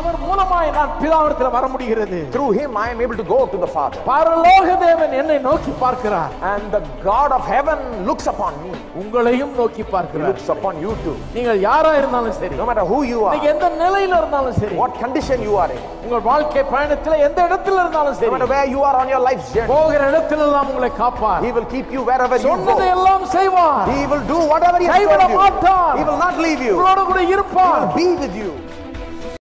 அவர் மூலமாய் நான் பிதாவிடத்தில் வர முடிகிறது. Through him I am able to go to the Father. பரலோக தேவன் என்னை நோக்கி பார்க்கிறார். And the God of heaven looks upon me. உங்களையும் நோக்கி He பார்க்கிறார். looks upon you too. நீங்கள் யாரா இருந்தாலும் சரி, No matter who you are, நீங்க எந்த நிலையில இருந்தாலும் சரி, what condition you are in, உங்கள் வாழ்க்கை பயணத்துல எந்த இடத்துல இருந்தாலும் no சரி, matter where you are on your life's journey, போகிற இடத்துல எல்லாம் உங்களை காப்பார். he will keep you wherever you சொன்னதை go. எல்லாம் செய்வார். He will do whatever he has கைவிட told you. மாட்டார். He will not leave you. உங்களோட கூட He இருப்பார். will be with you.